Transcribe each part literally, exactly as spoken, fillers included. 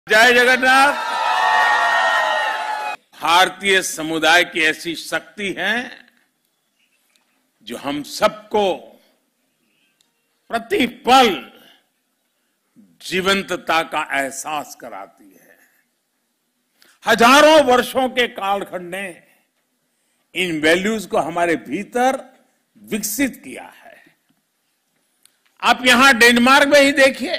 जय जगन्नाथ। भारतीय समुदाय की ऐसी शक्ति है जो हम सबको प्रतिपल जीवंतता का एहसास कराती है। हजारों वर्षों के कालखंड ने इन वैल्यूज को हमारे भीतर विकसित किया है। आप यहां डेनमार्क में ही देखिए,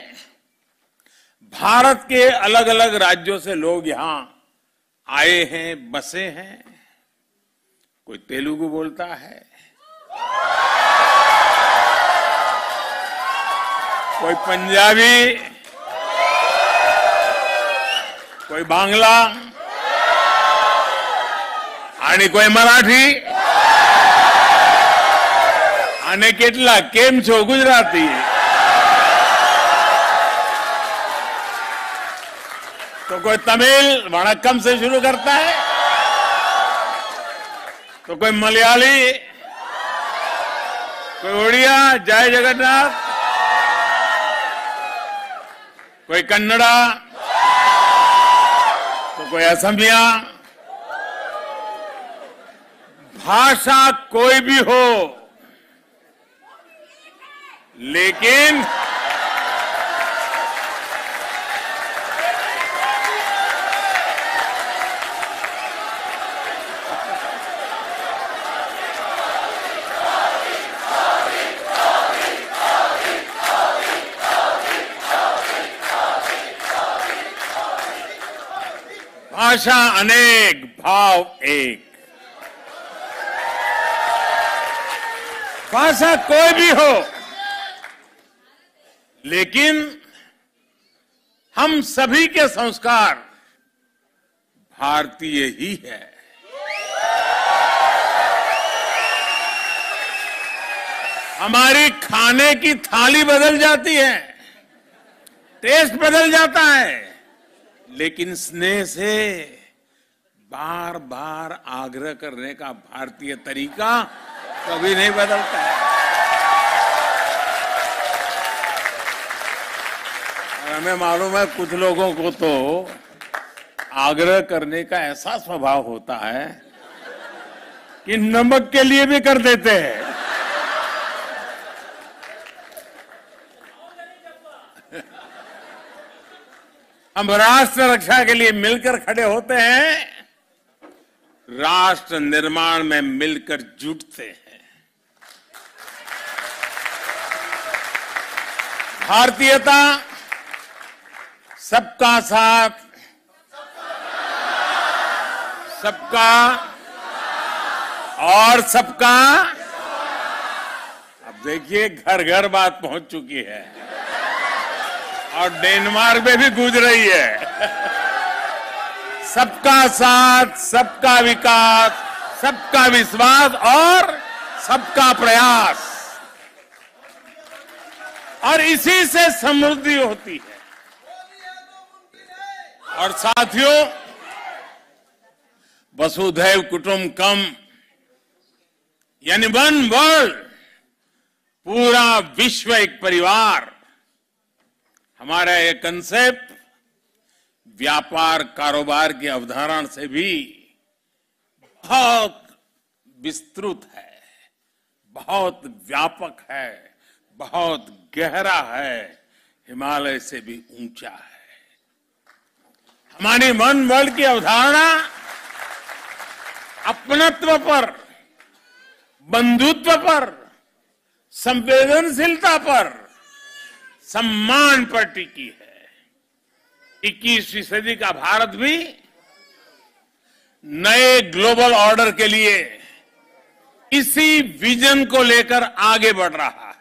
भारत के अलग अलग राज्यों से लोग यहां आए हैं, बसे हैं। कोई तेलुगु बोलता है, कोई पंजाबी, कोई बांग्ला आणि कोई मराठी आणि કેટલા કેમ છો गुजराती। तो कोई तमिल वणक्कम से शुरू करता है, तो कोई मलयाली, कोई उड़िया जय जगन्नाथ, कोई कन्नड़ा, तो कोई असमिया। भाषा कोई भी हो, लेकिन भाषा अनेक भाव एक। भाषा कोई भी हो, लेकिन हम सभी के संस्कार भारतीय ही है। हमारी खाने की थाली बदल जाती है, टेस्ट बदल जाता है, लेकिन स्नेह से बार बार आग्रह करने का भारतीय तरीका कभी नहीं बदलता है। और हमें मालूम है कुछ लोगों को तो आग्रह करने का ऐसा स्वभाव होता है कि नमक के लिए भी कर देते हैं। हम राष्ट्र रक्षा के लिए मिलकर खड़े होते हैं, राष्ट्र निर्माण में मिलकर जुटते हैं। भारतीयता सबका साथ, सबका और सबका। अब देखिए घर घर बात पहुंच चुकी है और डेनमार्क में भी गूंज रही है। सबका साथ, सबका विकास, सबका विश्वास और सबका प्रयास, और इसी से समृद्धि होती है। और साथियों, वसुधैव कुटुंबकम यानी वन वर्ल्ड, पूरा विश्व एक परिवार, हमारा ये कंसेप्ट व्यापार कारोबार की अवधारणा से भी बहुत विस्तृत है, बहुत व्यापक है, बहुत गहरा है, हिमालय से भी ऊंचा है। हमारी वन वर्ल्ड की अवधारणा अपनत्व पर, बंधुत्व पर, संवेदनशीलता पर, सम्मान पर टिकी है। इक्कीसवीं सदी का भारत भी नए ग्लोबल ऑर्डर के लिए इसी विजन को लेकर आगे बढ़ रहा है।